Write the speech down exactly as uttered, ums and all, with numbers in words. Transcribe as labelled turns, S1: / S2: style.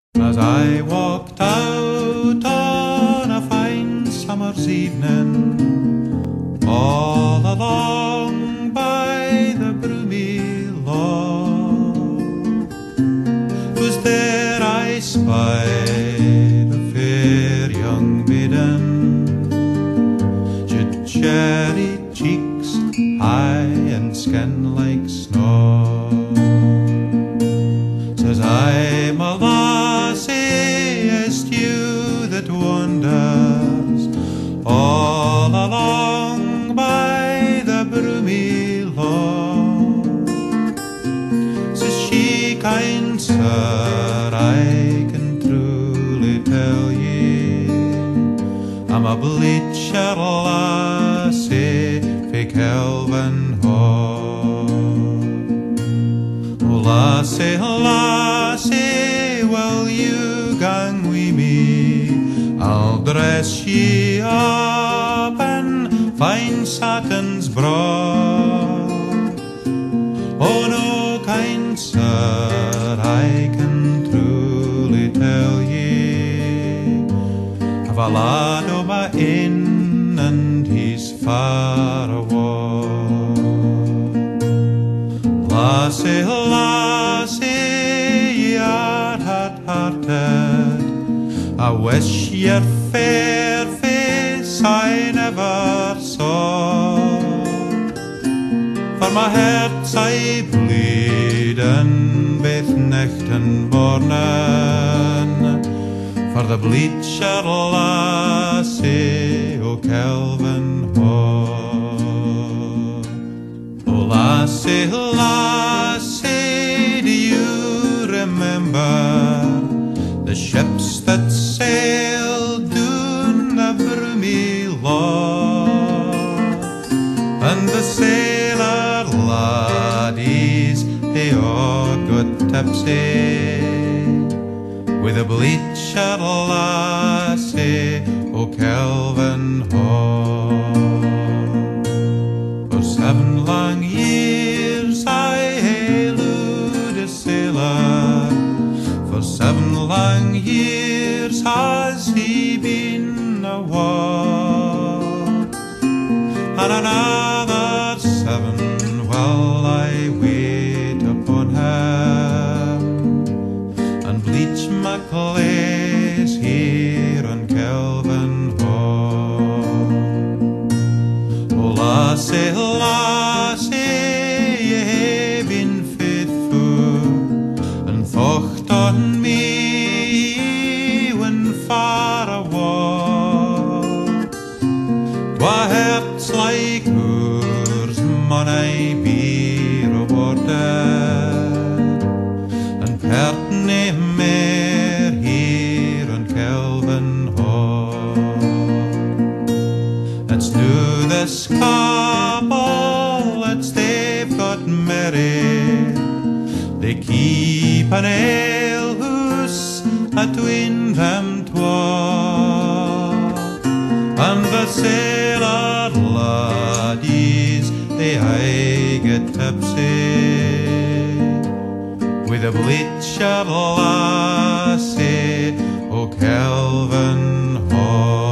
S1: As I walked out on a fine summer's evening, all along by the broomy law, 'twas there I spied a fair young maiden, she'd cherry cheeks, high and skin like snow. Says I, my lassie, is you that wanders all along by the broomy law? Says she, kind sir, I can truly tell ye, I'm a Bleacher Lassie fae Kelvinhaugh. Oh lassie, lassie, will you gang wi me? I'll dress ye up in fine satins broad. Oh no, kind sir, I can truly tell ye, I've a lad o' my ain and he's far awa'. Lassie, lassie, ye are hard-hearted, I wish your fair face I never saw. For my heart's I bleedin' baith nicht and mornin', for the Bleacher Lassie O Kelvinhaugh. Oh lassie, lassie, do you remember the ships that sailed down the broomy law, and the sailor laddies, they all got tipsy with a Bleacher Lassie O Kelvinhaugh. For seven long years I hallooed a sailor, for seven long years has he been awa', and another seven will I wait upon him, and bleach my clays here on Kelvinhaugh. Oh lassie, lassie, ye hae been faithful and thocht on me when far awa'. Twa hearts like yours maun I be rewarded, and pert nae mair here on Kelvinhaugh. It's new this couple, it's they've got married, they keep an ale hoose atween them twa, and the sailor laddies, they aye get tipsy with a Bleacher Lassie O Kelvinhaugh.